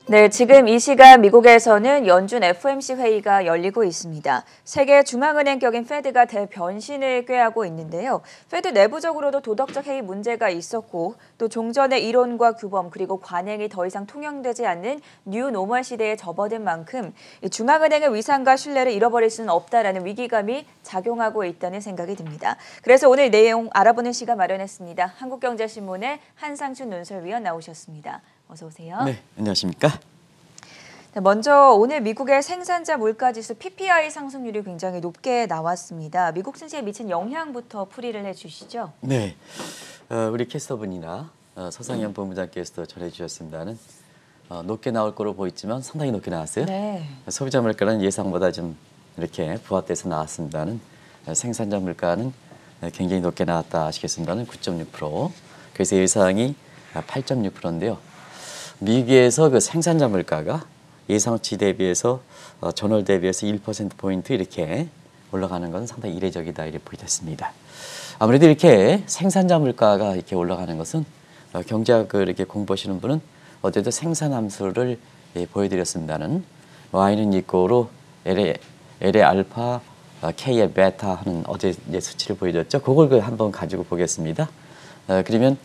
네, 지금 이 시간 미국에서는 연준 FOMC 회의가 열리고 있습니다. 세계 중앙은행 격인 페드가 대변신을 꾀하고 있는데요. 페드 내부적으로도 도덕적 해이 문제가 있었고 또 종전의 이론과 규범 그리고 관행이 더 이상 통용되지 않는 뉴 노멀 시대에 접어든 만큼 중앙은행의 위상과 신뢰를 잃어버릴 수는 없다라는 위기감이 작용하고 있다는 생각이 듭니다. 그래서 오늘 내용 알아보는 시간 마련했습니다. 한국경제신문의 한상춘 논설위원 나오셨습니다. 어서 오세요. 네, 안녕하십니까? 먼저 오늘 미국의 생산자 물가지수 PPI 상승률이 굉장히 높게 나왔습니다. 미국 증시에 미친 영향부터 풀이를 해주시죠. 네, 우리 캐스터분이나 서상현 본부장께서도 전해주셨습니다는 높게 나올 거로 보였지만 상당히 높게 나왔어요. 네. 소비자 물가는 예상보다 좀 이렇게 부합돼서 나왔습니다는 생산자 물가는 굉장히 높게 나왔다 하시겠습니다는 9.6%. 그래서 예상이 8.6%인데요. 미국에서 그 생산자 물가가 예상치 대비해서 전월 대비해서 1%포인트 이렇게 올라가는 것은 상당히 이례적이다 이렇게 보여졌습니다. 아무래도 이렇게 생산자 물가가 이렇게 올라가는 것은 경제학을 이렇게 공부하시는 분은 어제도 생산 함수를 보여드렸습니다는 Y는 이꼬로 L의 알파, K의 베타 하는 어제 이제 수치를 보여줬죠. 그걸 한번 가지고 보겠습니다. 그러면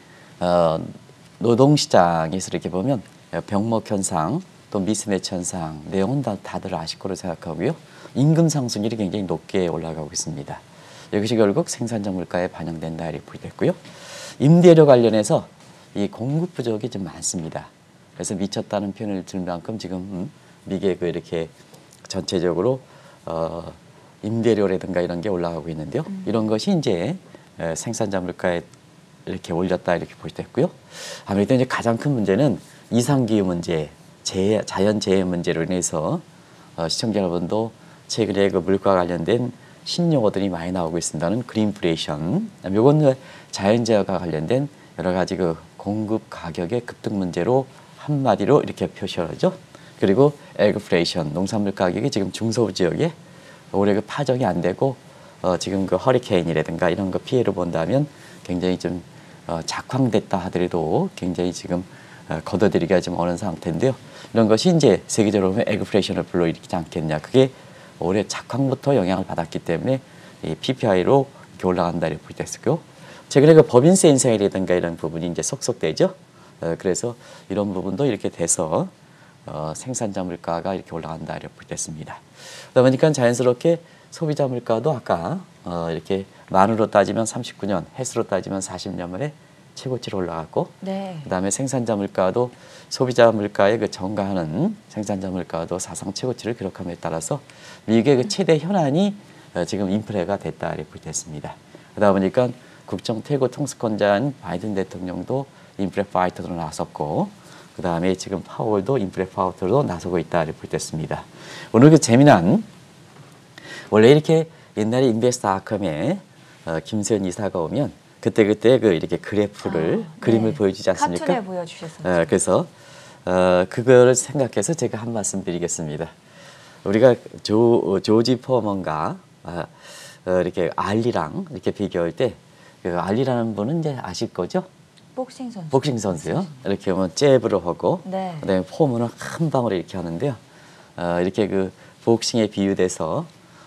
노동시장에서 이렇게 보면 병목 현상 또 미스매치 현상 내용은 다들 아실 거로 생각하고요. 임금 상승률이 굉장히 높게 올라가고 있습니다. 이것이 결국 생산자 물가에 반영된다 이렇게 보여졌고요. 임대료 관련해서 이 공급 부족이 좀 많습니다. 그래서 미쳤다는 표현을 들 만큼 지금 미국의 이렇게 전체적으로 임대료라든가 이런 게 올라가고 있는데요. 이런 것이 이제 생산자 물가에 이렇게 올렸다 이렇게 보여졌고요. 아무래도 이제 가장 큰 문제는 이상기후 문제, 자연재해 문제로 인해서 시청자 여러분도 최근에 그 물가 관련된 신용어들이 많이 나오고 있습니다는 그린플레이션. 이건 자연재해와 관련된 여러 가지 그 공급 가격의 급등 문제로 한마디로 이렇게 표시하죠. 그리고 에그플레이션, 농산물 가격이 지금 중서부 지역에 올해 그 파종이 안 되고 지금 그 허리케인이라든가 이런 거 피해를 본다면 굉장히 좀 작황됐다 하더라도 굉장히 지금 걷어들이기가 좀 어려운 상태인데요. 이런 것이 이제 세계적으로 보면 에그플레이션을 불러일으키지 않겠냐. 그게 올해 작황부터 영향을 받았기 때문에 이 PPI로 이렇게 올라간다 이렇게 보여졌고요. 최근에 그 법인세 인상이라든가 이런 부분이 이제 속속되죠. 그래서 이런 부분도 이렇게 돼서 생산자 물가가 이렇게 올라간다 이렇게 보여졌습니다. 그러다 보니까 자연스럽게 소비자 물가도 아까 이렇게 만으로 따지면 39년, 횟수로 따지면 40년 만에 최고치로 올라갔고, 네. 그다음에 생산자 물가도 소비자 물가에 그 전가하는 생산자 물가도 사상 최고치를 기록함에 따라서 미국의 그 최대 현안이 지금 인플레가 됐다 이렇게 됐습니다. 그러다 보니까 국정 최고 통수권자인 바이든 대통령도 인플레 파이터로 나섰고, 그다음에 지금 파월도 인플레 파이터로 나서고 있다 이렇게 됐습니다. 오늘 그 재미난 원래 이렇게 옛날에 인베스터 아컴에 김세현 이사가 오면 그때 그 이렇게 그래프를 그림을 네. 보여주지 않습니까? 카툰에 보여주셨어요. 그래서 그거를 생각해서 제가 한 말씀 드리겠습니다. 우리가 조지 포먼과 이렇게 알리랑 이렇게 비교할 때 그 알리라는 분은 이제 아실 거죠? 복싱 선수. 복싱 선수요. 이렇게 하면 잽으로 하고 네. 그다음에 포문은 한 방으로 이렇게 하는데요. 이렇게 그 복싱에 비유돼서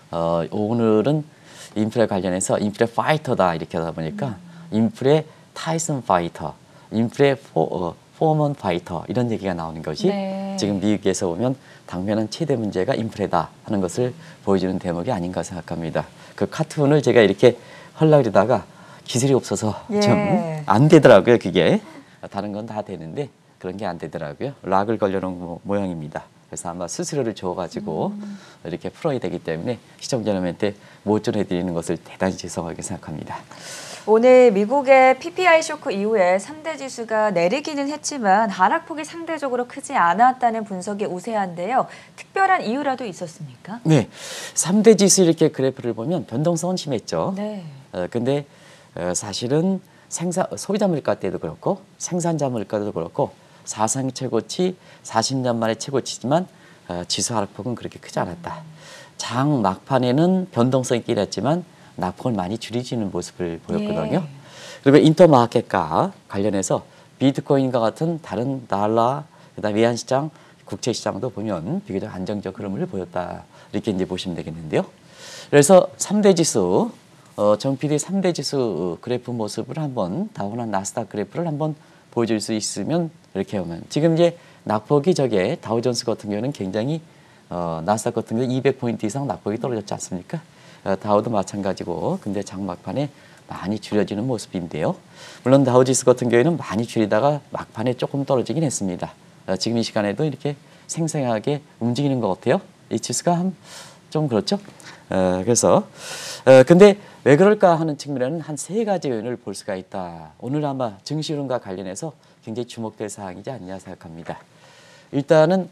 오늘은 인플레 관련해서 인플레 파이터다 이렇게 하다 보니까 인플레 타이슨 파이터, 인플레 포먼 파이터 이런 얘기가 나오는 것이 네. 지금 미국에서 보면 당면한 최대 문제가 인플레다 하는 것을 보여주는 대목이 아닌가 생각합니다. 그 카툰을 제가 이렇게 하려고 그러다가 기술이 없어서 좀 안 되더라고요. 그게 다른 건 다 되는데 그런 게 안 되더라고요. 락을 걸려놓은 모양입니다. 그래서 아마 수수료를 줘가지고 이렇게 풀어야 되기 때문에 시청자 여러분한테 모존해드리는 것을 대단히 죄송하게 생각합니다. 오늘 미국의 PPI 쇼크 이후에 3대 지수가 내리기는 했지만 하락폭이 상대적으로 크지 않았다는 분석이 우세한데요. 특별한 이유라도 있었습니까? 네, 3대 지수 이렇게 그래프를 보면 변동성은 심했죠. 네. 근데 사실은 소비자 물가 때도 그렇고 생산자 물가도 그렇고 사상 최고치 40년 만에 최고치지만 지수 하락폭은 그렇게 크지 않았다. 장 막판에는 변동성이 있긴 했지만 낙폭을 많이 줄이지는 모습을 보였거든요. 예. 그리고 인터마켓과 관련해서 비트코인과 같은 다른 달러, 그다음에 외환시장 국채 시장도 보면 비교적 안정적 흐름을 보였다. 이렇게 이제 보시면 되겠는데요. 그래서 3대 지수, 정PD 3대 지수 그래프 모습을 한번 다우나 나스닥 그래프를 한번 보여줄 수 있으면 이렇게 보면 지금 이제 낙폭이 저게 다우존스 같은 경우는 굉장히 나스닥 같은 경우 200포인트 이상 낙폭이 떨어졌지 않습니까? 다우도 마찬가지고 근데 장막판에 많이 줄여지는 모습인데요. 물론 다우지수 같은 경우에는 많이 줄이다가 막판에 조금 떨어지긴 했습니다. 지금 이 시간에도 이렇게 생생하게 움직이는 것 같아요. 이 지수가 좀 그렇죠. 그래서 근데 왜 그럴까 하는 측면에는 한 세 가지 요인을 볼 수가 있다. 오늘 아마 증시 흐름과 관련해서 굉장히 주목될 사항이지 않냐 생각합니다. 일단은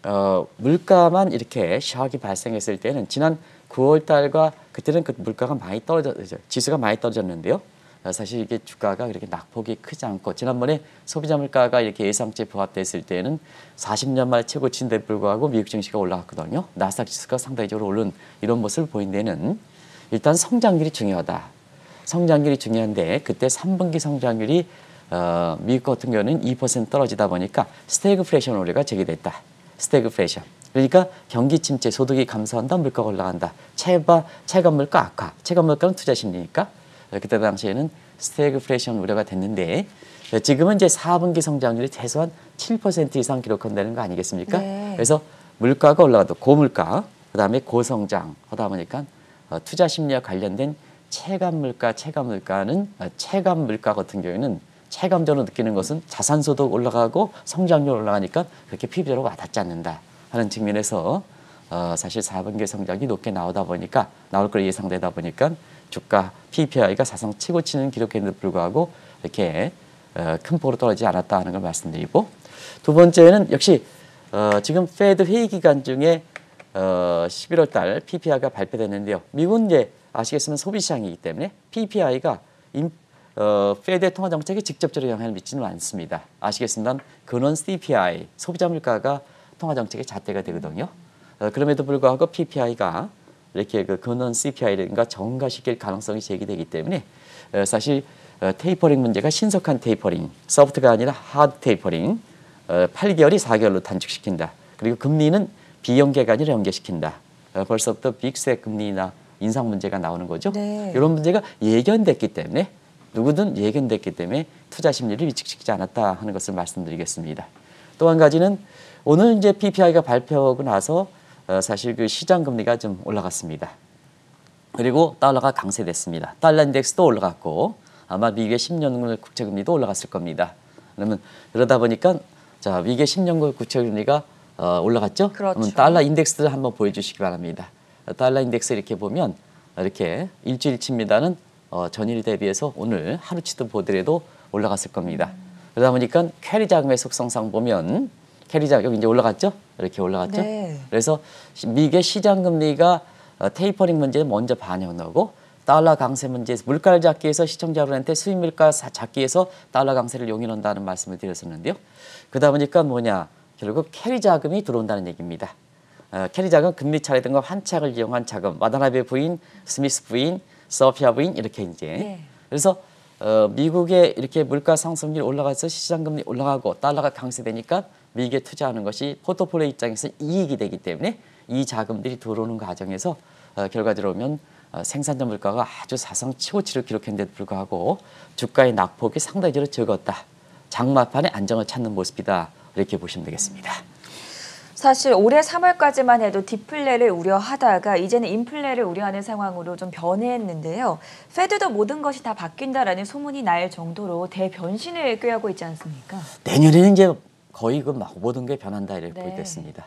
물가만 이렇게 샥이 발생했을 때는 지난 9월 달과 그때는 그 물가가 많이 지수가 많이 떨어졌는데요. 사실 이게 주가가 그렇게 낙폭이 크지 않고 지난번에 소비자 물가가 이렇게 예상치에 부합됐을 때는 40년 말 최고치인데 불구하고 미국 증시가 올라갔거든요. 나스닥 지수가 상대적으로 오른 이런 모습을 보인 데는 일단 성장률이 중요하다. 성장률이 중요한데 그때 3분기 성장률이 미국 같은 경우는 2% 떨어지다 보니까 스태그플레이션 우려가 제기됐다. 스태그플레이션. 그러니까 경기 침체, 소득이 감소한다, 물가가 올라간다. 체감 물가 악화. 체감 물가는 투자 심리니까 그때 당시에는 스태그플레이션 우려가 됐는데 지금은 이제 4분기 성장률이 최소한 7% 이상 기록한다는 거 아니겠습니까? 네. 그래서 물가가 올라가도 고물가, 그다음에 고성장 하다 보니까 투자 심리와 관련된 체감 물가는 체감 물가 같은 경우에는 체감적으로 느끼는 것은 자산 소득 올라가고 성장률 올라가니까 그렇게 피부적으로 와닿지 않는다 하는 측면에서 사실 4분기 성장이 높게 나올 걸 예상되다 보니까 주가 PPI가 사상 최고치는 기록했는데 불구하고 이렇게 큰 폭으로 떨어지지 않았다 하는 걸 말씀드리고 두 번째는 역시 지금 페드 회의 기간 중에 11월 달 PPI가 발표됐는데요. 미국은 이제 아시겠지만 소비 시장이기 때문에 PPI가 페드의 통화 정책에 직접적으로 영향을 미치지는 않습니다. 아시겠지만 근원 CPI 소비자 물가가 통화 정책의 잣대가 되거든요. 그럼에도 불구하고 PPI가 이렇게 그 근원 CPI가 정가시킬 가능성이 제기되기 때문에 사실 테이퍼링 문제가 신속한 테이퍼링, 소프트가 아니라 하드 테이퍼링, 8개월이 4개월로 단축시킨다. 그리고 금리는 비연계가 아니라 연계시킨다. 벌써부터 빅스의 금리나 인상 문제가 나오는 거죠. 네. 이런 문제가 예견됐기 때문에 누구든 예견됐기 때문에 투자 심리를 위축시키지 않았다 하는 것을 말씀드리겠습니다. 또 한 가지는 오늘 이제 PPI가 발표하고 나서 사실 그 시장 금리가 좀 올라갔습니다. 그리고 달러가 강세됐습니다. 달러 인덱스도 올라갔고 아마 미국의 10년물 국채 금리도 올라갔을 겁니다. 그러다 보니까 자 미국의 10년물 국채 금리가 올라갔죠. 그렇죠. 그러면 달러 인덱스를 한번 보여주시기 바랍니다. 달러 인덱스 이렇게 보면 이렇게 일주일치입니다는 전일 대비해서 오늘 하루치도 보더라도 올라갔을 겁니다. 그러다 보니까 캐리 자금의 속성상 보면 캐리 자금 이제 올라갔죠? 이렇게 올라갔죠? 네. 그래서 미국의 시장 금리가 테이퍼링 문제에 먼저 반영하고 달러 강세 문제에서 물가를 잡기 위해서 시청자 여러분한테 수입 물가 잡기 위해서 달러 강세를 용인한다는 말씀을 드렸었는데요. 그러다 보니까 뭐냐? 결국 캐리 자금이 들어온다는 얘기입니다. 캐리 자금 금리 차례등과 환착을 이용한 자금, 와다나베 부인, 스미스 부인, 서피아 부인 이렇게 이제 네. 그래서 미국의 이렇게 물가 상승률이 올라가서 시장 금리 올라가고 달러가 강세되니까 미국에 투자하는 것이 포트폴리오 입장에서 이익이 되기 때문에 이 자금들이 들어오는 과정에서 결과적으로 보면 생산자 물가가 아주 사상 최고치를 기록했는데도 불구하고 주가의 낙폭이 상대적으로 적었다. 장마판에 안정을 찾는 모습이다. 이렇게 보시면 되겠습니다. 사실 올해 3월까지만 해도 디플레를 우려하다가 이제는 인플레를 우려하는 상황으로 좀 변했는데요. 페드도 모든 것이 다 바뀐다라는 소문이 날 정도로 대변신을 꾀하고 있지 않습니까? 내년에는 이제 거의 그 모든 게 변한다 이렇게 네. 보겠습니다.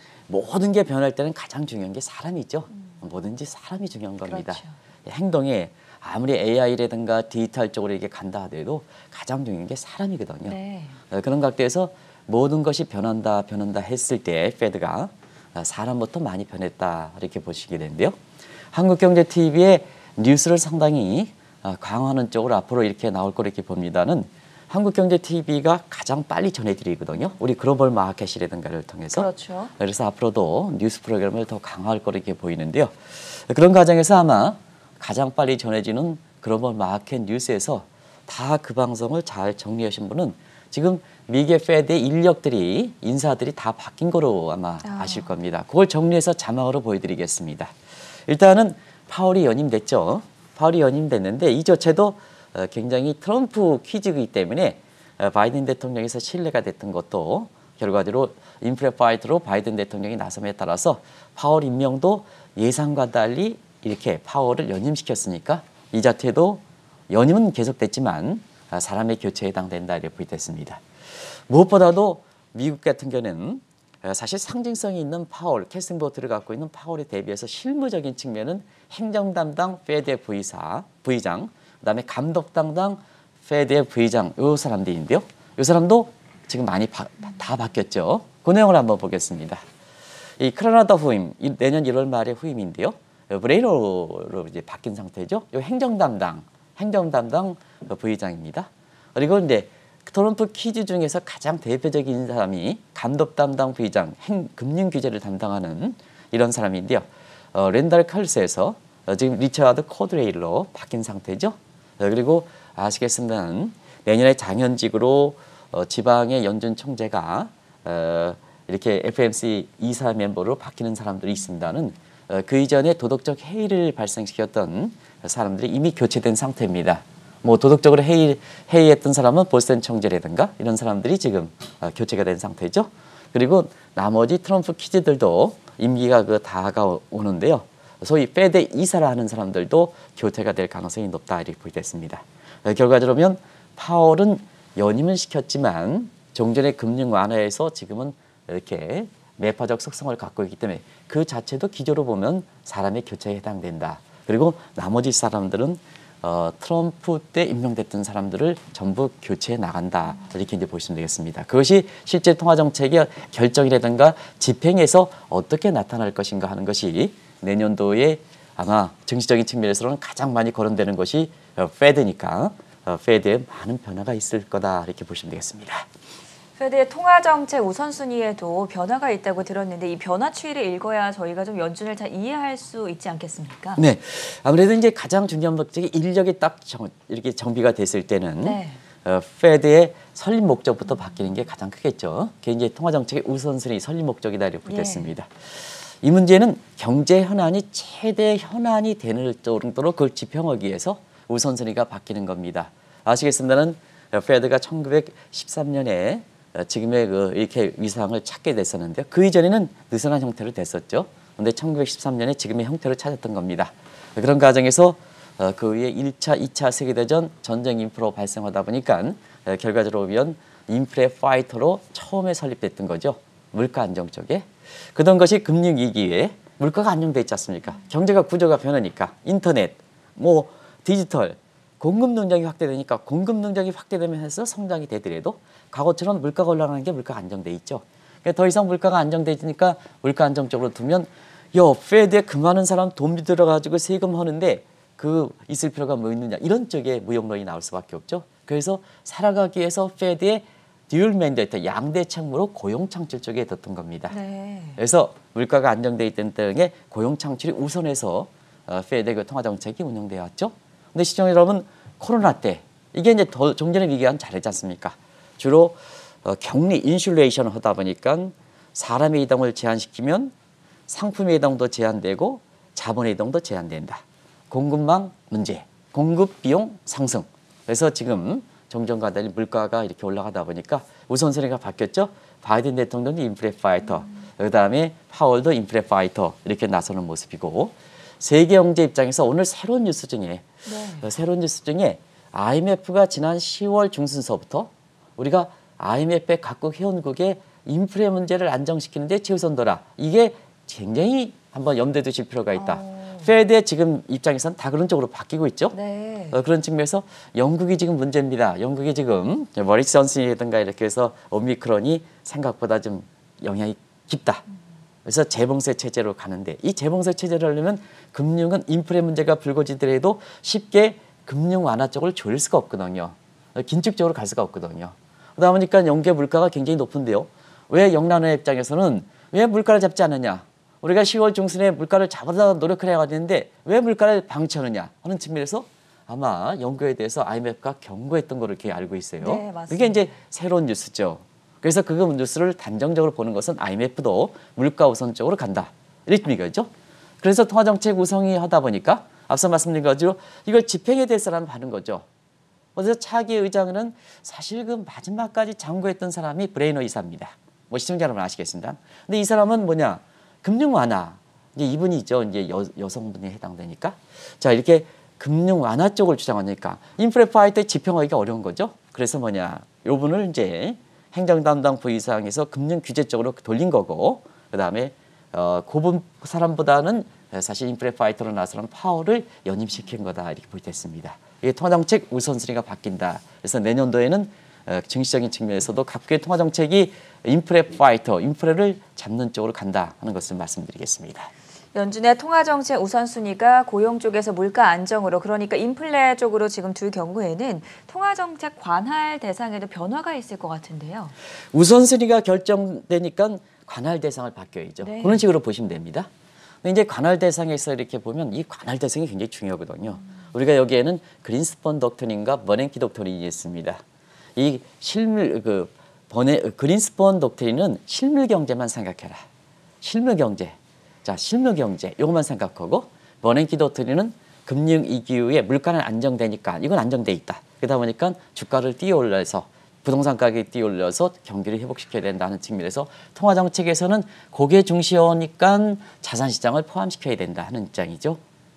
모든 게 변할 때는 가장 중요한 게 사람이죠. 뭐든지 사람이 중요한 겁니다. 그렇죠. 행동에 아무리 AI라든가 디지털 쪽으로 이렇게 간다 하더라도 가장 중요한 게 사람이거든요. 네. 그런 각도에서 모든 것이 변한다 했을 때 페드가 사람부터 많이 변했다 이렇게 보시게 되는데요. 한국경제TV의 뉴스를 상당히 강화하는 쪽으로 앞으로 이렇게 나올 거 이렇게 봅니다는 한국경제TV가 가장 빨리 전해드리거든요. 우리 글로벌 마켓이라든가를 통해서. 그렇죠. 그래서 앞으로도 뉴스 프로그램을 더 강화할 거 이렇게 보이는데요. 그런 과정에서 아마 가장 빨리 전해지는 글로벌 마켓 뉴스에서 다 그 방송을 잘 정리하신 분은 지금 미국의 페드의 인사들이 다 바뀐 거로 아마 아실 겁니다. 그걸 정리해서 자막으로 보여드리겠습니다. 일단은 파월이 연임됐죠. 파월이 연임됐는데 이 조치도 굉장히 트럼프 퀴즈이기 때문에 바이든 대통령에서 신뢰가 됐던 것도 결과적으로 인플레 파이터로 바이든 대통령이 나섬에 따라서 파월 임명도 예상과 달리 이렇게 파월을 연임시켰으니까 이 자체도 연임은 계속됐지만 사람의 교체에 해당된다 이렇게 보겠습니다. 무엇보다도 미국 같은 경우는 사실 상징성이 있는 파월, 캐스팅보트를 갖고 있는 파월에 대비해서 실무적인 측면은 행정 담당 페드의 부의장, 그다음에 감독 담당 페드의 부의장 이 사람들인데요. 이 사람도 지금 많이 다 바뀌었죠. 그 내용을 한번 보겠습니다. 이 크라나더 후임, 내년 1월 말에 후임인데요. 브레이로로 이제 바뀐 상태죠. 이 행정 담당 부의장입니다. 그리고 이제 트럼프 퀴즈 중에서 가장 대표적인 사람이 감독 담당 부의장, 금융 규제를 담당하는 이런 사람인데요. 랜달 칼스에서 지금 리처드 코드레일로 바뀐 상태죠. 그리고 아시겠습니다만 내년에 장현직으로 지방의 연준 총재가 이렇게 FMC 이사 멤버로 바뀌는 사람들이 있습니다는 그 이전에 도덕적 해이를 발생시켰던 사람들이 이미 교체된 상태입니다. 뭐 도덕적으로 해이했던 사람은 보스턴 총재라든가 이런 사람들이 지금 교체가 된 상태죠. 그리고 나머지 트럼프 퀴즈들도 임기가 다가오는데요. 소위 페드 이사라 하는 사람들도 교체가 될 가능성이 높다 이렇게 보겠습니다. 결과적으로 파월은 연임을 시켰지만 종전의 금융 완화에서 지금은 이렇게 매파적 속성을 갖고 있기 때문에 그 자체도 기조로 보면 사람의 교체에 해당된다. 그리고 나머지 사람들은 트럼프 때 임명됐던 사람들을 전부 교체해 나간다. 이렇게 이제 보시면 되겠습니다. 그것이 실제 통화정책의 결정이라든가 집행에서 어떻게 나타날 것인가 하는 것이 내년도에 아마 정치적인 측면에서는 가장 많이 거론되는 것이 페드니까 페드에 많은 변화가 있을 거다. 이렇게 보시면 되겠습니다. 페드의 통화정책 우선순위에도 변화가 있다고 들었는데 이 변화 추이를 읽어야 저희가 좀 연준을 잘 이해할 수 있지 않겠습니까? 네, 아무래도 이제 가장 중요한 목적이 인력이 딱 이렇게 정비가 됐을 때는 네. 페드의 설립 목적부터 바뀌는 게 가장 크겠죠. 그게 이제 통화정책의 우선순위 설립 목적이다 이렇게 보겠습니다. 이 문제는 경제 현안이 최대 현안이 되는 정도로 그걸 지평하기 위해서 우선순위가 바뀌는 겁니다. 아시겠습니다는 페드가 1913년에 지금의 이렇게 위상을 찾게 됐었는데요. 그 이전에는 느슨한 형태로 됐었죠. 그런데 1913년에 지금의 형태로 찾았던 겁니다. 그런 과정에서 그 위에 1차, 2차 세계대전 전쟁 인프로 발생하다 보니까 결과적으로 보면 인플레 파이터로 처음에 설립됐던 거죠. 물가 안정 쪽에. 그런 것이 금융위기에 물가가 안정돼 있지 않습니까? 경제가 구조가 변하니까 인터넷, 뭐 디지털, 공급 능력이 확대되니까 공급 능력이 확대되면서 성장이 되더라도 과거처럼 물가가 올라가는 게 물가가 안정돼 있죠. 그러니까 더 이상 물가가 안정되니까 물가 안정적으로 두면 페드에 그 많은 사람 돈 들어가지고 세금 하는데 그 있을 필요가 뭐 있느냐 이런 쪽에 무용론이 나올 수밖에 없죠. 그래서 살아가기 위해서 페드의 듀얼 맨데이트 양대 책무로 고용 창출 쪽에 뒀던 겁니다. 네. 그래서 물가가 안정돼 있던 때에 고용 창출이 우선해서 페드의 그 통화 정책이 운영되어 왔죠. 근데 시청자 여러분 코로나 때 이게 이제 더 종전의 위기와는 다르지 않습니까? 주로 격리 인슐레이션을 하다 보니까 사람의 이동을 제한시키면 상품의 이동도 제한되고 자본의 이동도 제한된다. 공급망 문제, 공급 비용 상승. 그래서 지금 종전과 달리 물가가 이렇게 올라가다 보니까 우선순위가 바뀌었죠. 바이든 대통령도 인플레 파이터, 그다음에 파월도 인플레 파이터 이렇게 나서는 모습이고 세계 경제 입장에서 오늘 새로운 뉴스 중에 IMF가 지난 10월 중순서부터 우리가 IMF의 각국 회원국의 인플레 문제를 안정시키는 데 최우선더라. 이게 굉장히 한번 염두에 두실 필요가 있다. 페드의 지금 입장에서는 다 그런 쪽으로 바뀌고 있죠. 네. 그런 측면에서 영국이 지금 문제입니다. 영국이 지금 머리스 존슨이라든가 이렇게 해서 오미크론이 생각보다 좀 영향이 깊다. 그래서 재봉쇄 체제로 가는데 이 재봉쇄 체제를 하려면 금융은 인플레 문제가 불거지더라도 쉽게 금융 완화 쪽을 조일 수가 없거든요. 긴축적으로 갈 수가 없거든요. 그러다 보니까 영국의 물가가 굉장히 높은데요. 왜 영란의 입장에서는 왜 물가를 잡지 않느냐. 우리가 10월 중순에 물가를 잡으려고 노력을 해야 되는데 왜 물가를 방치하느냐 하는 측면에서 아마 연구에 대해서 IMF가 경고했던 걸로 이렇게 알고 있어요. 네, 맞습니다. 그게 이제 새로운 뉴스죠. 그래서 그 뉴스를 단정적으로 보는 것은 IMF도 물가 우선 쪽으로 간다. 이런 의미죠. 그래서 통화정책 우선이 하다 보니까 앞서 말씀드린 것처럼 이걸 집행에 대해서라는 하는 거죠. 그래서 차기 의장은 사실 그 마지막까지 장구했던 사람이 브레이너 이사입니다. 뭐 시청자 여러분 아시겠습니다. 근데 이 사람은 뭐냐? 금융 완화. 이제 이분이죠. 이제 여성분이 해당되니까. 자, 이렇게 금융 완화 쪽을 주장하니까 인플레 파이트에 집행하기가 어려운 거죠. 그래서 뭐냐? 요분을 이제 행정 담당 부의장에서 금융 규제 쪽으로 돌린 거고, 그다음에 고분 사람보다는 사실 인플레 파이터로 나서는 파월을 연임시킨 거다 이렇게 보겠습니다. 이게 통화정책 우선순위가 바뀐다. 그래서 내년도에는 증시적인 측면에서도 각국의 통화정책이 인플레 파이터, 인플레를 잡는 쪽으로 간다 하는 것을 말씀드리겠습니다. 연준의 통화정책 우선순위가 고용 쪽에서 물가 안정으로, 그러니까 인플레 쪽으로 지금 둘 경우에는 통화정책 관할 대상에도 변화가 있을 것 같은데요. 우선순위가 결정되니까 관할 대상을 바뀌어야죠. 네. 그런 식으로 보시면 됩니다. 근데 이제 관할 대상에서 이렇게 보면 이 관할 대상이 굉장히 중요하거든요. 우리가 여기에는 그린스펀 독트린과 버냉키 독트린이 있습니다. 이 그린스펀 독트린은 실물 경제만 생각해라. 실물 경제. 자, 실물 경제 이것만 생각하고 버냉키 독트린은 금융 위기 이후에 물가는 안정되니까 이건 안정돼 있다. 그러다 보니까 주가를 띄어올려서 부동산 가격이 뛰어올려서 경기를 회복시켜야 된다는 측면에서 통화정책에서는 고개 중시하니까 자산시장을 포함시켜야 된다 하는 입장이죠.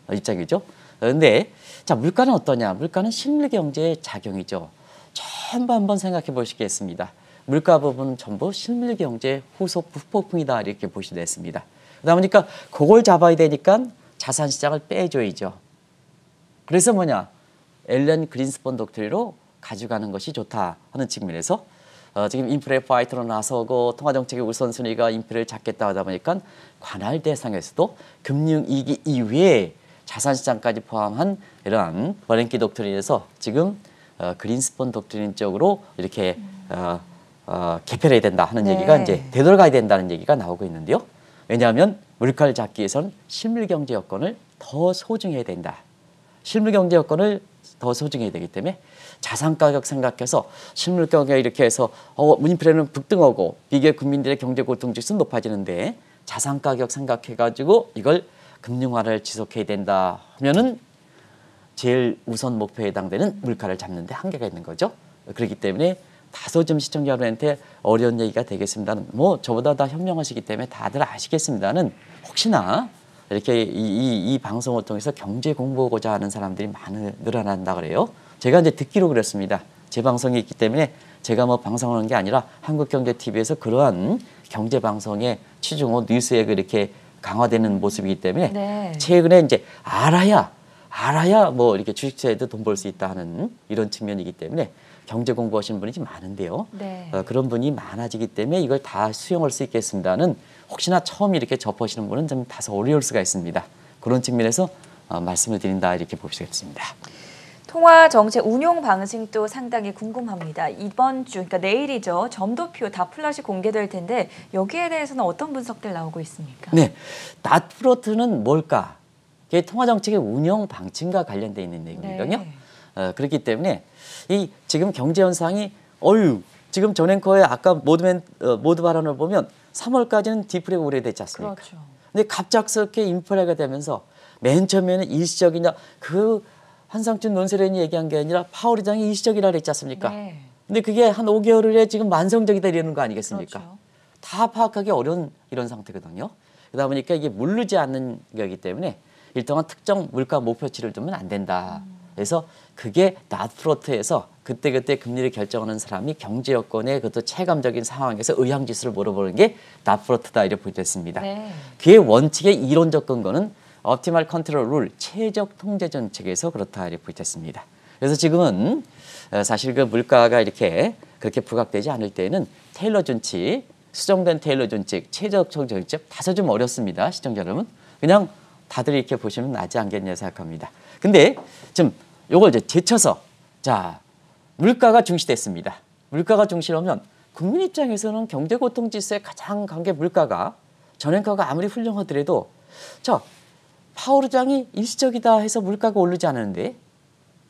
그런데 자, 물가는 어떠냐? 물가는 실물경제의 작용이죠. 전부 한번 생각해 보시겠습니다. 물가 부분은 전부 실물경제 후속 후폭풍이다 이렇게 보시면 됐습니다. 그러다 보니까 그걸 잡아야 되니까 자산시장을 빼줘야죠. 그래서 뭐냐? 앨런 그린스펀 독트린으로 가져가는 것이 좋다 하는 측면에서 지금 인플레 파이터로 나서고 통화정책의 우선순위가 인플레를 잡겠다 하다 보니까 관할 대상에서도 금융위기 이후에 자산시장까지 포함한 이러한 버냉키 독트린에서 지금 그린스펀 독트린 쪽으로 이렇게 개편해야 된다 하는 얘기가 이제 되돌아가야 된다는 얘기가 나오고 있는데요. 왜냐하면 물가를 잡기 위해서는 실물경제 여건을 더 소중해야 된다. 실물경제 여건을 더 소중해야 되기 때문에 자산가격 생각해서 실물경제 이렇게 해서 인플레는 급등하고 이게 국민들의 경제 고통 지수 높아지는데 자산가격 생각해가지고 이걸 금융화를 지속해야 된다 하면은 제일 우선 목표에 해당되는 물가를 잡는 데 한계가 있는 거죠. 그렇기 때문에 다소 좀 시청자 여러분한테 어려운 얘기가 되겠습니다는 뭐 저보다 다 현명하시기 때문에 다들 아시겠습니다는 혹시나 이렇게 이 방송을 통해서 경제 공부하고자 하는 사람들이 늘어난다 그래요. 제가 이제 듣기로 그랬습니다. 제 방송이 있기 때문에 제가 뭐 방송하는 게 아니라 한국경제TV에서 그러한 경제 방송의 취중호 뉴스에 이렇게 강화되는 모습이기 때문에 최근에 이제 알아야 뭐 이렇게 주식투자에도 돈 벌 수 있다 하는 이런 측면이기 때문에 경제 공부하시는 분이 좀 많은데요. 그런 분이 많아지기 때문에 이걸 다 수용할 수 있겠습니다는 혹시나 처음 이렇게 접하시는 분은 좀 다소 어려울 수가 있습니다. 그런 측면에서 말씀을 드린다 이렇게 보시겠습니다. 통화정책 운용 방식도 상당히 궁금합니다. 이번 주, 그러니까 내일이죠. 점도표 닷플롯이 공개될 텐데 여기에 대해서는 어떤 분석들 나오고 있습니까? 네, 닷플롯은 뭘까? 이게 통화정책의 운용 방침과 관련돼 있는 내용이거든요. 그렇기 때문에 이 지금 경제 현상이 지금 전 앵커의 아까 모드 발언을 보면 3월까지는 디플레가 오래됐지 않습니까? 그렇죠. 근데 갑작스럽게 인플레가 되면서 맨 처음에는 일시적이냐 그 한상준 논설위원이 얘기한 게 아니라 파월 의장이 일시적이라 그랬지 않습니까? 근데 그게 한 5개월 후에 지금 만성적이다 이러는 거 아니겠습니까? 그렇죠. 다 파악하기 어려운 이런 상태거든요. 그러다 보니까 이게 무르지 않는 거기 때문에 일정한 특정 물가 목표치를 두면 안 된다. 그래서 그게 닷플롯에서 그때그때 금리를 결정하는 사람이 경제 여건의 그것도 체감적인 상황에서 의향지수를 물어보는 게 닷플롯다 이렇게 보겠습니다. 그의 원칙의 이론적 근거는 옵티멀 컨트롤 룰, 최적 통제 정책에서 그렇다 이렇게 보겠습니다. 그래서 지금은 사실 그 물가가 이렇게 그렇게 부각되지 않을 때는 테일러 준칙, 수정된 테일러 준칙, 최적 통제 정책 다소 좀 어렵습니다. 시청자 여러분. 그냥 다들 이렇게 보시면 나지 않겠냐 생각합니다. 근데 좀 요걸 이제 제쳐서 자, 물가가 중시됐습니다. 물가가 중시라면 국민 입장에서는 경제 고통 지수의 가장 관계 물가가 전행가가 아무리 훌륭하더라도 자, 파월 의장이 일시적이다 해서 물가가 오르지 않았는데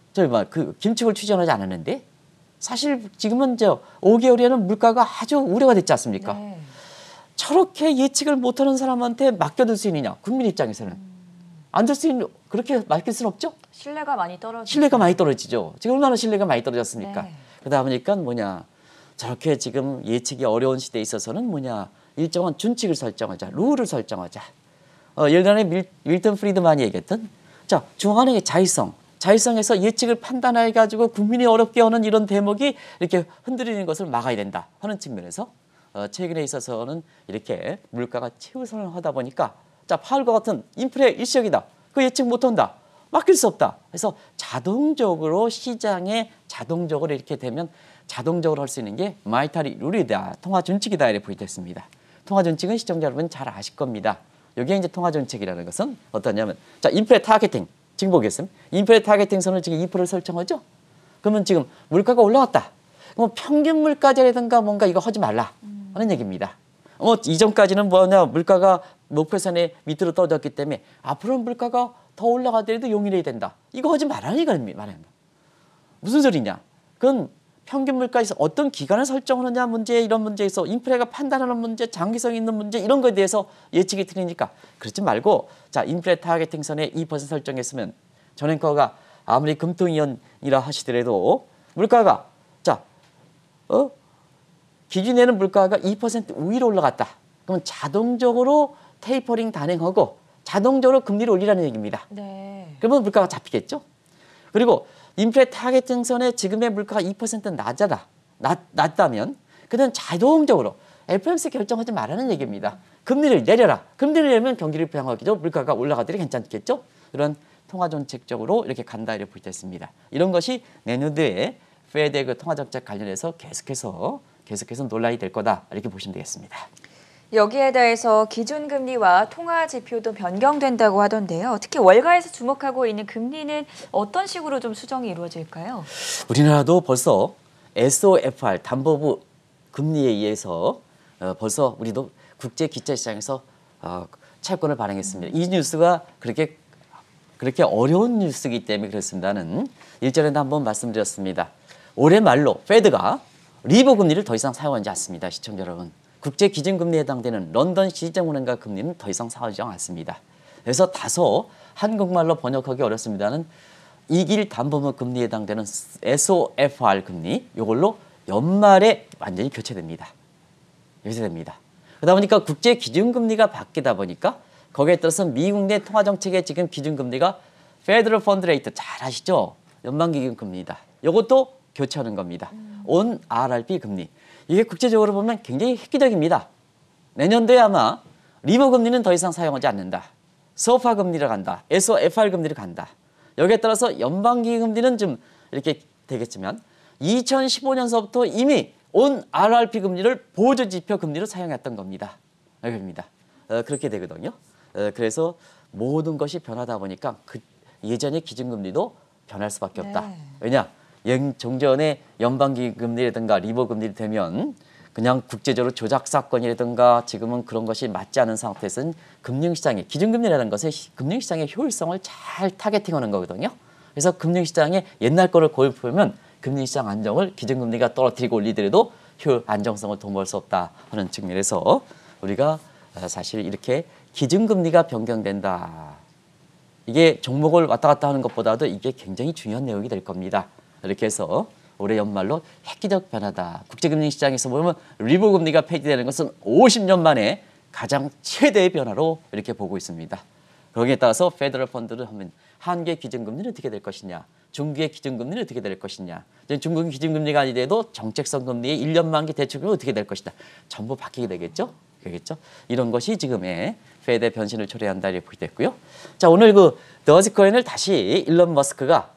저희 그 김치를 추진하지 않았는데 사실 지금은 5개월에는 물가가 아주 우려가 됐지 않습니까? 네. 저렇게 예측을 못하는 사람한테 맡겨둘 수 있느냐? 국민 입장에서는 안 될 수 있는 그렇게 맡길 수는 없죠. 신뢰가 많이 떨어지죠. 신뢰가 많이 떨어지죠. 지금 얼마나 신뢰가 많이 떨어졌습니까? 네. 그러다 보니까 저렇게 지금 예측이 어려운 시대에 있어서는 일정한 준칙을 설정하자, 룰을 설정하자. 예전에 밀턴 프리드만이 얘기했던 중앙은행의 자율성에서 예측을 판단해가지고 국민이 어렵게 하는 이런 대목이 이렇게 흔들리는 것을 막아야 된다 하는 측면에서 최근에 있어서는 이렇게 물가가 최우선을 하다 보니까 파월과 같은 인플레 일시적이다. 그 예측 못한다. 맡길 수 없다. 그래서 자동적으로 시장에 자동적으로 이렇게 되면 자동적으로 할 수 있는 게 마이타리 룰이다. 통화준칙이다. 이렇게 보이됐습니다. 통화준칙은 시청자 여러분 잘 아실 겁니다. 여기에 이제 통화준칙이라는 것은 어떠냐면 인플레 타겟팅. 지금 보겠습니다. 인플레 타겟팅 선을 지금 2%를 설정하죠. 그러면 지금 물가가 올라왔다. 그럼 평균 물가제라든가 뭔가 이거 하지 말라 하는 얘기입니다. 이전까지는 물가가 목표선의 밑으로 떨어졌기 때문에 앞으로는 물가가 더 올라가더라도 용인해야 된다. 이거 하지 말라는 얘기입니다. 무슨 소리냐? 그건 평균 물가에서 어떤 기간을 설정하느냐 문제, 이런 문제에서 인플레가 판단하는 문제, 장기성 있는 문제 이런 거에 대해서 예측이 틀리니까 그렇지 말고 인플레 타겟팅 선에 2% 설정했으면 전 앵커가 아무리 금통위원이라 하시더라도 물가가 기준에는 물가가 2% 위로 올라갔다. 그러면 자동적으로 테이퍼링 단행하고 자동적으로 금리를 올리라는 얘기입니다. 네. 그러면 물가가 잡히겠죠. 그리고 인플레 타겟팅 선에 지금의 물가가 2% 낮다면 그는 자동적으로 FOMC 결정하지 말라는 얘기입니다. 금리를 내려라. 금리를 내면 경기를 부양하기죠. 물가가 올라가더니 괜찮겠죠. 이런 통화정책적으로 이렇게 간다 이렇게 볼 수 있습니다. 이런 것이 내년도에 페드의 그 통화정책 관련해서 계속해서 논란이 될 거다 이렇게 보시면 되겠습니다. 여기에 대해서 기준금리와 통화지표도 변경된다고 하던데요. 특히 월가에서 주목하고 있는 금리는 어떤 식으로 좀 수정이 이루어질까요? 우리나라도 벌써 SOFR 담보부 금리에 의해서 벌써 우리도 국제기차시장에서 채권을 발행했습니다. 이 뉴스가 그렇게 어려운 뉴스이기 때문에 그렇습니다는 일전에도 한번 말씀드렸습니다. 올해 말로 페드가 리버 금리를 더 이상 사용하지 않습니다. 시청자 여러분. 국제 기준금리에 해당되는 런던 시장은행가 금리는 더 이상 사용하지 않습니다. 그래서 다소 한국말로 번역하기 어렵습니다는 이길 담보물 금리에 해당되는 SOFR 금리 이걸로 연말에 완전히 교체됩니다. 그러다 보니까 국제 기준금리가 바뀌다 보니까 거기에 따라서 미국 내 통화정책의 지금 기준금리가 페더럴 펀드 레이트 잘 아시죠? 연방기준금리다. 이것도 교체하는 겁니다. 온 RRP 금리. 이게 국제적으로 보면 굉장히 획기적입니다. 내년도에 아마 리버 금리는 더 이상 사용하지 않는다. SOFR 금리를 간다. SOFR 금리를 간다. 여기에 따라서 연방기 금리는 좀 이렇게 되겠지만 2015년서부터 이미 온 RRP 금리를 보조지표 금리로 사용했던 겁니다. 여기입니다. 그렇게 되거든요. 그래서 모든 것이 변하다 보니까 예전의 기준금리도 변할 수밖에 없다. 네. 왜냐? 종전에 연방기 금리라든가 리버 금리를 되면 그냥 국제적으로 조작 사건이라든가 지금은 그런 것이 맞지 않은 상태에서는 금융시장의 기준금리라는 것은 금융시장의 효율성을 잘 타겟팅하는 거거든요. 그래서 금융시장의 옛날 거를 거울 보면 금융시장 안정을 기준금리가 떨어뜨리고 올리더라도 효율 안정성을 도모할 수 없다 하는 측면에서 우리가 사실 이렇게 기준금리가 변경된다. 이게 종목을 왔다 갔다 하는 것보다도 이게 굉장히 중요한 내용이 될 겁니다. 이렇게 해서 올해 연말로 획기적 변화다. 국제금융시장에서 보면 리버 금리가 폐지되는 것은 50년 만에 가장 최대의 변화로 이렇게 보고 있습니다. 거기에 따라서 페더럴 펀드를 하면 한국의 기준금리는 어떻게 될 것이냐, 중국의 기준금리는 어떻게 될 것이냐, 중국의 기준금리가 아니더라도 정책성 금리의 1년 만기 대출금리는 어떻게 될 것이다. 전부 바뀌게 되겠죠? 그렇겠죠? 이런 것이 지금의 페드의 변신을 초래한다 이렇게 보겠고요. 자, 오늘 도지코인을 다시 일론 머스크가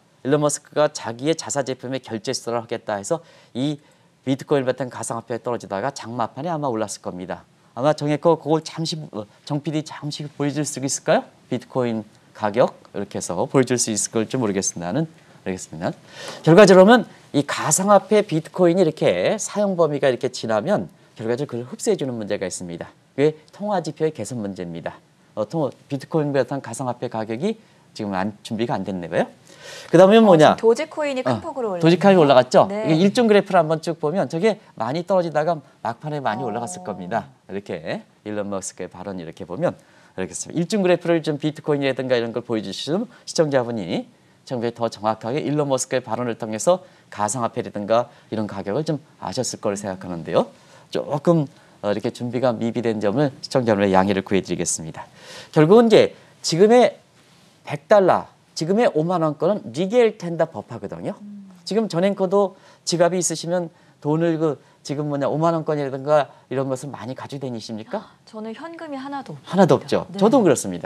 자기의 자사 제품의 결제 수단을 하겠다 해서 이 비트코인 같은 가상화폐에 떨어지다가 장마판에 아마 올랐을 겁니다. 아마 정혜코 그걸 정 PD 잠시 보여줄 수 있을까요? 비트코인 가격 이렇게 해서 보여줄 수 있을 걸지 모르겠습니다는 알겠습니다. 결과적으로는 이 가상화폐 비트코인이 이렇게 사용 범위가 이렇게 지나면 결과적으로 그걸 흡수해 주는 문제가 있습니다. 그게 통화지표의 개선 문제입니다. 비트코인 같은 가상화폐 가격이 지금 준비가 안 됐네요. 그다음에 뭐냐? 도지코인이 큰 폭으로 올랐네요. 도지코인이 올라갔죠. 네. 이게 일중 그래프를 한번 쭉 보면 저게 많이 떨어지다가 막판에 많이 올라갔을 겁니다. 이렇게 일론 머스크의 발언 이렇게 보면 이렇겠습니다. 일중 그래프를 좀 비트코인이라든가 이런 걸 보여주시면 시청자분이 더 정확하게 일론 머스크의 발언을 통해서 가상화폐라든가 이런 가격을 좀 아셨을 거를 생각하는데요. 조금 이렇게 준비가 미비된 점을 시청자분의 양해를 구해드리겠습니다. 결국은 이제 지금의 100달러, 지금의 5만 원권은 미겔 텐다 법하거든요. 지금 전 앵커도 지갑이 있으시면 돈을 지금 5만 원권이라든가 이런 것을 많이 가지고 다니십니까? 저는 현금이 하나도 하나도 없죠. 네. 저도 그렇습니다.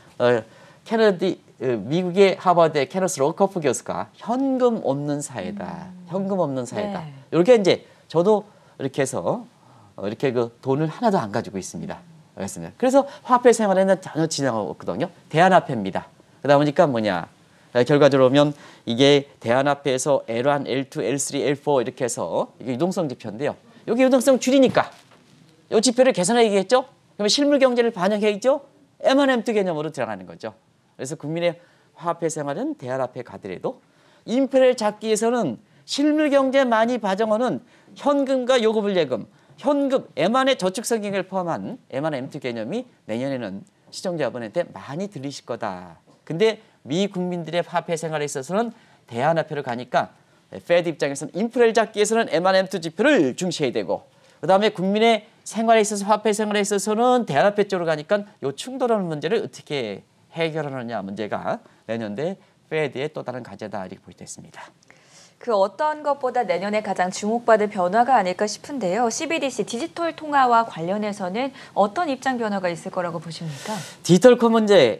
미국의 하버드의 케너스 로커프 교수가 현금 없는 사회다. 현금 없는 사회다. 네. 이렇게 이제 저도 이렇게 해서 이렇게 돈을 하나도 안 가지고 있습니다. 그래서 화폐 생활에는 전혀 지장이 없거든요. 대안화폐입니다. 그러다 보니까 결과적으로 보면 이게 대안화폐에서 L1, L2, L3, L4 이렇게 해서 이게 유동성 지표인데요. 여기 유동성 줄이니까 이 지표를 계산해야겠죠? 그러면 실물 경제를 반영해야죠? M1M2 개념으로 들어가는 거죠. 그래서 국민의 화폐 생활은 대안화폐 가더라도 인플레를 잡기 위해서는 실물 경제에 많이 반영하는 현금과 요구불예금, 현금, M1의 저축성 기능을 포함한 M1M2 개념이 내년에는 시청자분한테 많이 들리실 거다. 근데 미 국민들의 화폐 생활에 있어서는 대안화폐를 가니까 페드 입장에서는 인플레를 잡기 위해서는 M1M2 지표를 중시해야 되고 그다음에 국민의 생활에 있어서 화폐 생활에 있어서는 대안화폐 쪽으로 가니까 이 충돌하는 문제를 어떻게 해결하느냐 문제가 내년도에 페드의 또 다른 과제다 이렇게 볼 수 있습니다. 그 어떤 것보다 내년에 가장 주목받을 변화가 아닐까 싶은데요. CBDC 디지털 통화와 관련해서는 어떤 입장 변화가 있을 거라고 보십니까? 디지털 코 문제,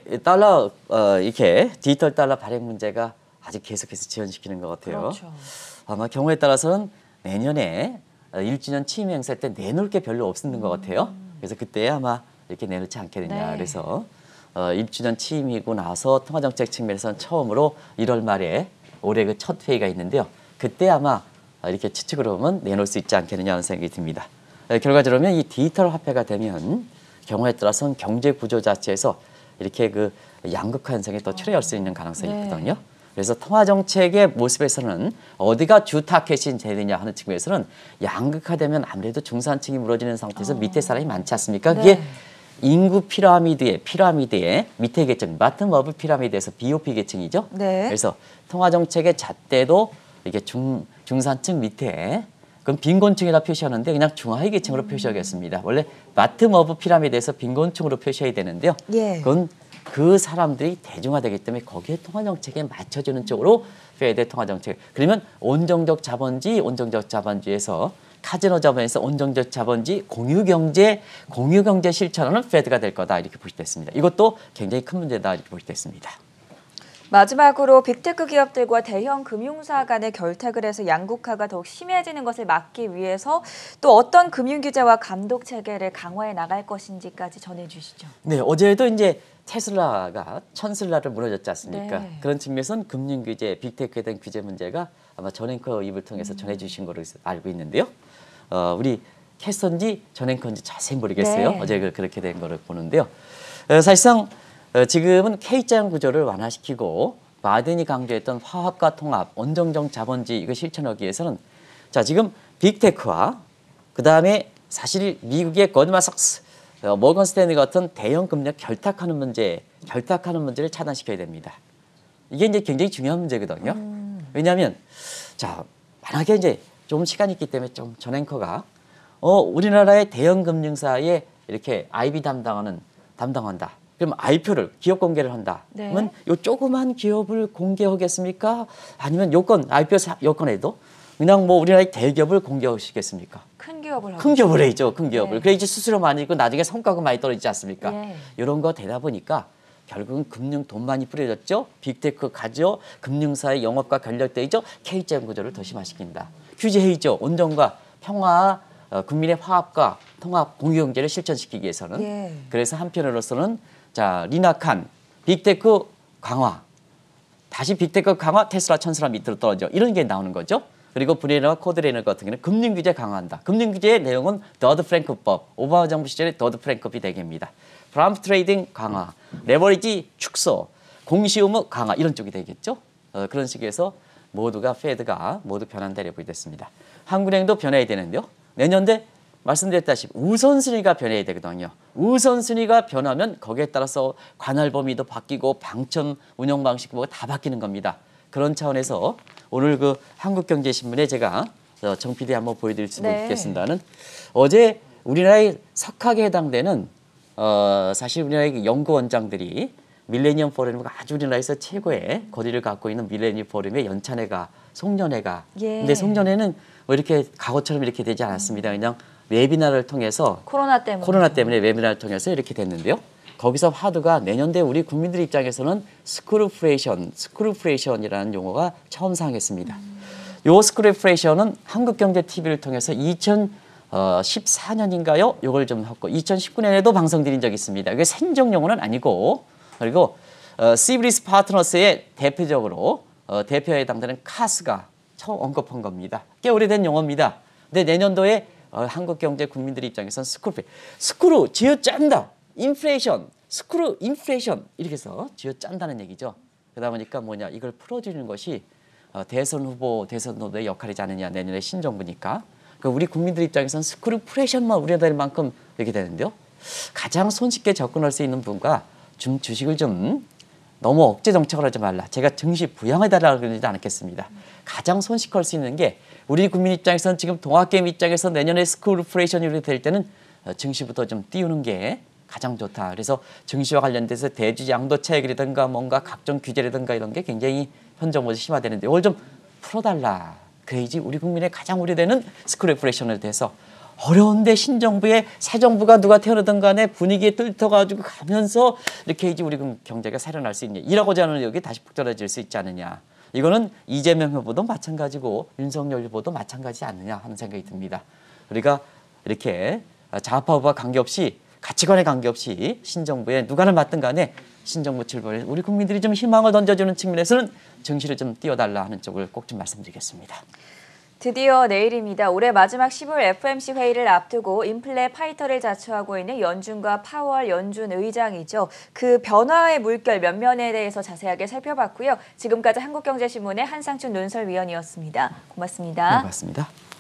이렇게 디지털 달러 발행 문제가 아직 계속해서 지연시키는 것 같아요. 그렇죠. 아마 경우에 따라서는 내년에 1주년 취임 행사 때 내놓을 게 별로 없는 것 같아요. 그래서 그때 아마 이렇게 내놓지 않겠느냐. 네. 그래서 1주년 취임이고 나서 통화정책 측면에서는 처음으로 1월 말에 올해 그 첫 회의가 있는데요. 그때 아마 이렇게 추측으로 보면 내놓을 수 있지 않겠느냐 하는 생각이 듭니다. 결과적으로 보면 이 디지털 화폐가 되면 경우에 따라서는 경제 구조 자체에서 이렇게 양극화 현상이 또 출현할 수 있는 가능성이 네. 있거든요. 그래서 통화정책의 모습에서는 어디가 주 타겟이 되느냐 하는 측면에서는 양극화되면 아무래도 중산층이 무너지는 상태에서 밑에 사람이 많지 않습니까? 그게 네. 인구 피라미드의 밑에 계층, 바텀업 피라미드에서 BOP 계층이죠. 네. 그래서 통화정책의 잣대도 이게 중산층 밑에 그건 빈곤층이라 표시하는데 그냥 중하위 계층으로 표시하겠습니다. 원래 바텀업 피라미드에서 빈곤층으로 표시해야 되는데요. 예. 그건 그 사람들이 대중화되기 때문에 거기에 통화정책에 맞춰주는 쪽으로 페드의 통화정책. 그러면 온정적 자본주의에서 카지노 자본에서 온정적 자본주의 공유경제 실천하는 페드가 될 거다 이렇게 볼 수 있습니다. 이것도 굉장히 큰 문제다 이렇게 볼 수 있습니다. 마지막으로 빅테크 기업들과 대형 금융사 간의 결탁을 해서 양극화가 더욱 심해지는 것을 막기 위해서 또 어떤 금융 규제와 감독 체계를 강화해 나갈 것인지까지 전해주시죠. 네, 어제도 이제 테슬라가 천슬라를 무너졌지 않습니까? 네. 그런 측면에서는 금융 규제, 빅테크에 대한 규제 문제가 아마 전 앵커 입을 통해서 전해주신 거로 알고 있는데요. 우리 캐스터인지 전 앵커인지 자세히 모르겠어요. 네. 어제 그렇게 된 거를 보는데요. 사실상 지금은 K자형 구조를 완화시키고 바든이 강조했던 화합과 통합, 온정적 자본주의 이거 실천하기 위해서는 지금 빅테크와 그다음에 사실 미국의 골드만삭스, 모건 스탠리 같은 대형 금융 결탁하는 문제를 차단시켜야 됩니다. 이게 이제 굉장히 중요한 문제거든요. 왜냐하면 만약에 이제 좀 시간이 있기 때문에 좀 전 앵커가 우리나라의 대형 금융사에 이렇게 IB 담당한다. 그럼 IPO를 기업 공개를 한다. 네. 그러면 요 조그만 기업을 공개하겠습니까? 아니면 IPO 요건에도 그냥 우리나라의 대기업을 공개하시겠습니까? 큰 기업을 하고 큰 기업을 해야죠. 큰 기업을. 네. 그래 이제 수수료 많이 있고 나중에 성과가 많이 떨어지지 않습니까? 네. 이런 거 되다 보니까 결국은 금융 돈 많이 뿌려졌죠. 빅테크 가죠. 금융사의 영업과 결렬되죠. K자형 구조를 더 심화시킨다. 규제해야죠. 온정과 평화, 국민의 화합과 통합, 공유경제를 실천시키기 위해서는. 예. 그래서 한편으로서는 리나칸, 빅테크 강화, 다시 빅테크 강화, 테슬라 천슬라 밑으로 떨어져. 이런 게 나오는 거죠. 그리고 브레이너와 코드레이너 같은 경우는 금융규제 강화한다. 금융규제의 내용은 더드-프랭크법, 오바마 정부 시절의 더드-프랭크법이 대개입니다. 프람프 트레이딩 강화, 레버리지 축소, 공시 의무 강화 이런 쪽이 되겠죠. 그런 식에서 모두가 페드가 모두 변한다 이렇게 됐습니다. 한국은행도 변해야 되는데요. 내년대 말씀드렸다시피 우선순위가 변해야 되거든요. 우선순위가 변하면 거기에 따라서 관할 범위도 바뀌고 방침 운영 방식 뭐가 다 바뀌는 겁니다. 그런 차원에서 오늘 그 한국경제신문에 제가 정 PD 한번 보여드릴 수 있겠습니다는 어제 우리나라의 석학에 해당되는 사실 우리나라의 연구원장들이 밀레니엄 포럼과 아주 우리나라에서 최고의 거리를 갖고 있는 밀레니엄 포럼의 연찬회가 송년회가 근데 송년회는 뭐 이렇게 과거처럼 이렇게 되지 않았습니다. 그냥 웨비나를 통해서 코로나 때문에 웨비나를 통해서 이렇게 됐는데요. 거기서 화두가 내년대 우리 국민들 입장에서는 스크루프레이션이라는 용어가 처음 사용했습니다. 요 스크루프레이션은 한국경제TV를 통해서 2014년인가요? 요걸 좀 했고 2019년에도 방송드린 적이 있습니다. 이게 생정 용어는 아니고 그리고 시브리스 파트너스의 대표적으로 대표에 해당되는 카스가 처음 언급한 겁니다. 꽤 오래된 용어입니다. 근데 내년도에 한국 경제 국민들 입장에서는 스크루 쥐어짠다. 인플레이션, 스크루 인플레이션 이렇게 해서 쥐어짠다는 얘기죠. 그러다 보니까 뭐냐 이걸 풀어주는 것이 대선 후보의 역할이지 않느냐 내년에 신정부니까 우리 국민들 입장에서는 스크루프레이션만 우려될 만큼 이렇게 되는데요. 가장 손쉽게 접근할 수 있는 분과 좀 주식을 좀 너무 억제 정책을 하지 말라. 제가 증시 부양해달라고 그러지 않겠습니다. 가장 손쉽게 할 수 있는 게 우리 국민 입장에서는 지금 동학개미 입장에서 내년에 스크루프레이션이 이렇게 될 때는 증시부터 좀 띄우는 게 가장 좋다. 그래서 증시와 관련돼서 대주 양도 차익이라든가 뭔가 각종 규제라든가 이런 게 굉장히 현 정부에서 심화되는데 이걸 좀 풀어달라. 그래야지 우리 국민의 가장 우려되는 스크루프레이션을 대해서 어려운데 신정부에 새 정부가 누가 태어나든 간에 분위기에 뚫터가지고 가면서 이렇게 해야지 우리 경제가 살아날 수 있냐. 일하고자 하는 여기 다시 북돋아질 수 있지 않느냐. 이거는 이재명 후보도 마찬가지고 윤석열 후보도 마찬가지지 않느냐 하는 생각이 듭니다. 우리가 이렇게 좌파 우파 관계없이 가치관에 관계없이 신정부에 누가를 맡든 간에 신정부 출범에 우리 국민들이 좀 희망을 던져주는 측면에서는 증시를 좀 띄워달라 하는 쪽을 꼭 좀 말씀드리겠습니다. 드디어 내일입니다. 올해 마지막 10월 FOMC 회의를 앞두고 인플레 파이터를 자처하고 있는 연준과 파월 연준 의장이죠. 그 변화의 물결 몇 면에 대해서 자세하게 살펴봤고요. 지금까지 한국경제신문의 한상춘 논설위원이었습니다. 고맙습니다. 네, 고맙습니다.